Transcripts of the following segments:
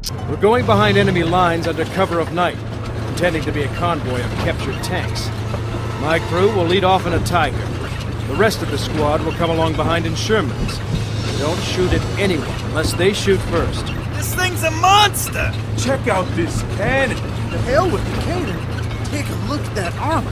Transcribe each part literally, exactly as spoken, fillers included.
We're going behind enemy lines under cover of night, pretending to be a convoy of captured tanks. My crew will lead off in a Tiger. The rest of the squad will come along behind in Shermans. Don't shoot at anyone unless they shoot first. This thing's a monster! Check out this cannon! The hell with the cannon! Take a look at that armor!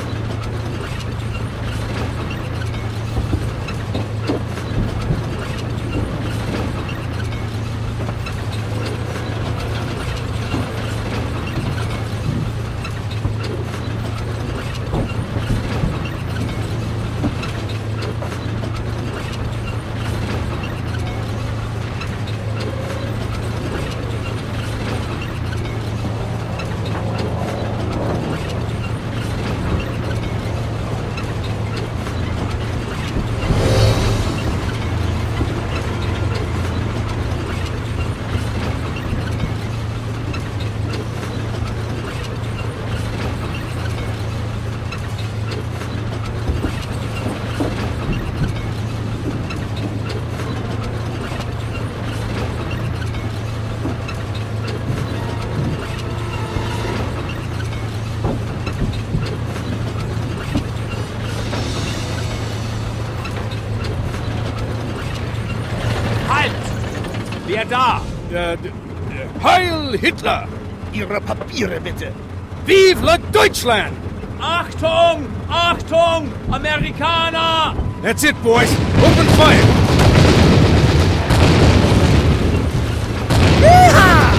Wer da? Äh, Heil Hitler! Ihre Papiere bitte! Vive le Deutschland! Achtung! Achtung! Amerikaner! That's it, boys. Open fire! Yeehaw!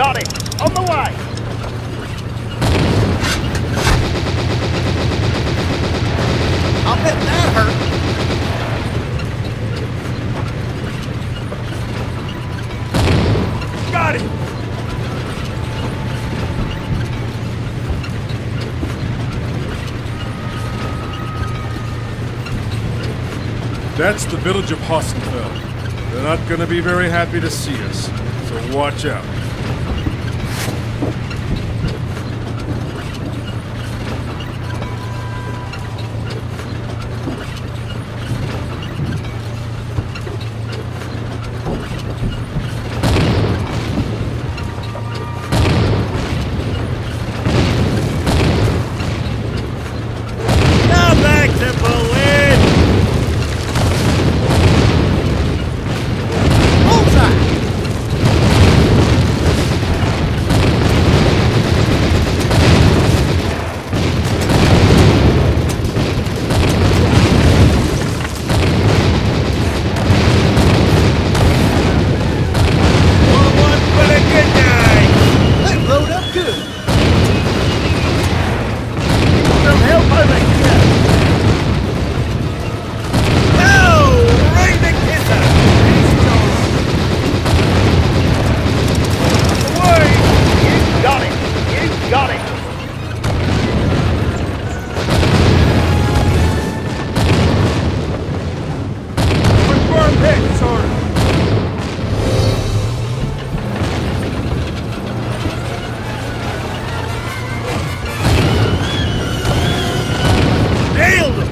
got it! On the way! I'll bet that hurt. Got it! That's the village of Hossenfeld. They're not gonna be very happy to see us, so watch out. Now back to Berlin! Bullseye! One for the good night! They load up good. Some help over here! No! Right the kisser! Away! You got it! You got it! Confirm hit, sir. Nailed him!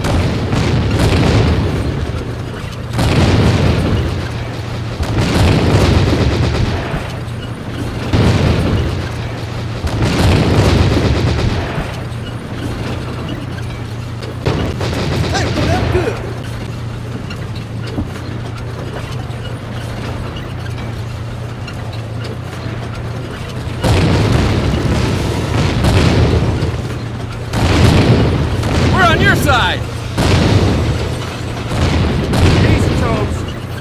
They load up good. We're on your side! Easy, Tobes.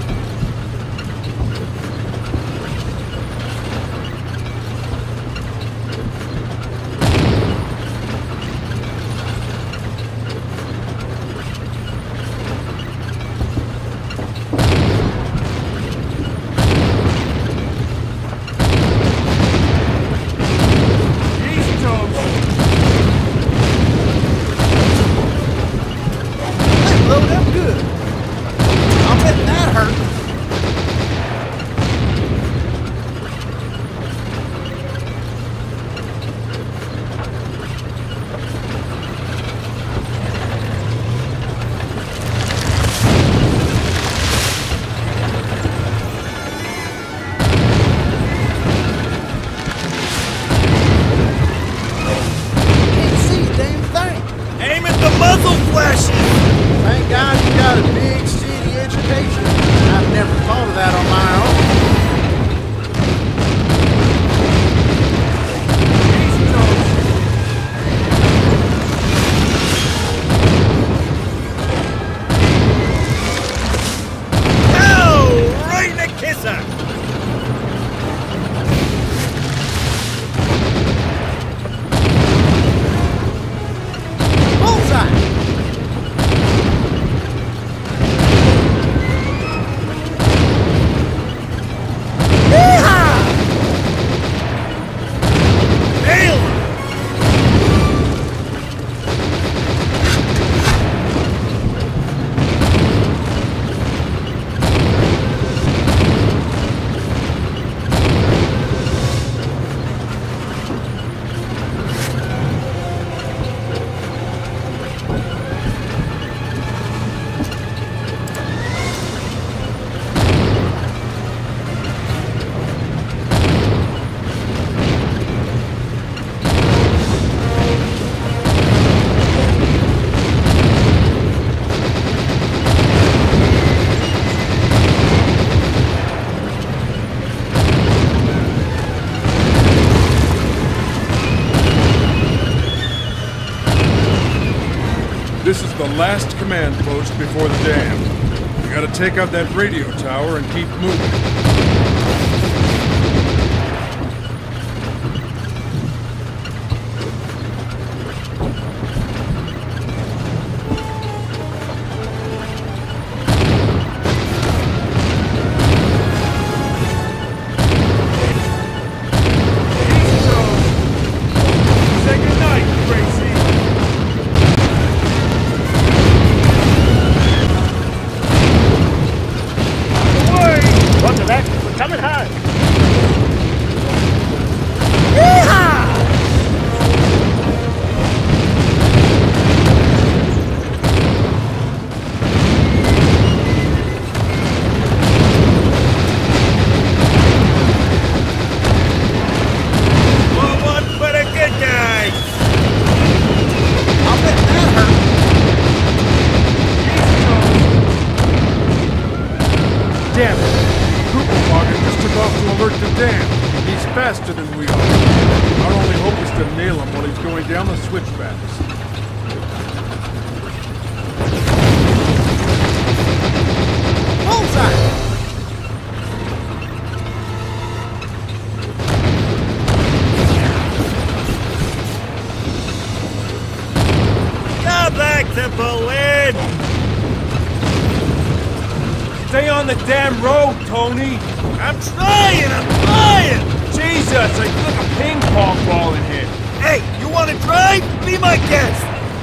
Easy, Tobes. They load up good. I'll bet that hurt. Can't see a damn thing. Aim at the muzzle flashes! Thank God you got a big city education. I've never thought of that on my own. Easy, Tobes. No! Right in the kisser! Bullseye! Nailed him! This is the last command post before the dam. We gotta take out that radio tower and keep moving. Our only hope is to nail him while he's going down the switchbacks. Bullseye! Now back to Berlin! Stay on the damn road, Tony! I'm trying, I'm trying! Jesus, I feel like a ping pong ball in here. Hey, you want to drive? Be my guest!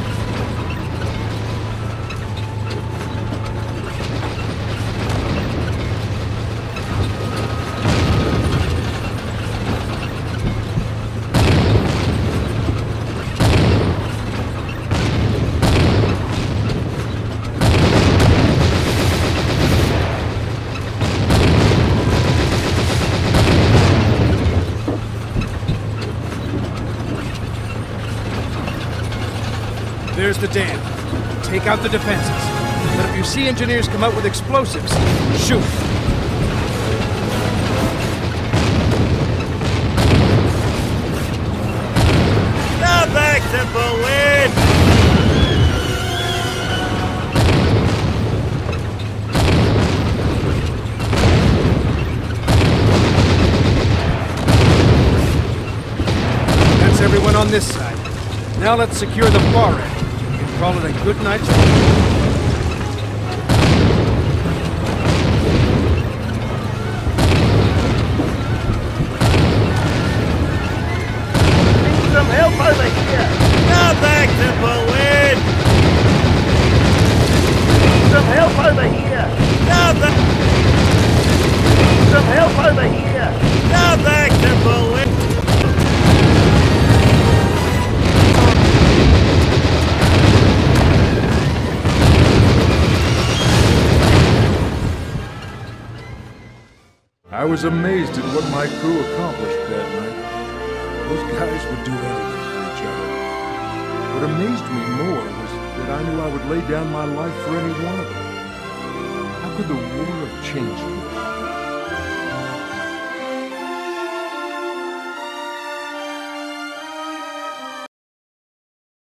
There's the dam. Take out the defenses. But if you see engineers come out with explosives, shoot. Now back to Berlin! That's everyone on this side. Now let's secure the far end. We can call it a good night's rest. Some help over here! Now back to Berlin! Some help over here! Now back... Some help over here! Now back to Berlin! I was amazed at what my crew accomplished that night. Those guys would do anything for each other. What amazed me more was that I knew I would lay down my life for any one of them. How could the war have changed me?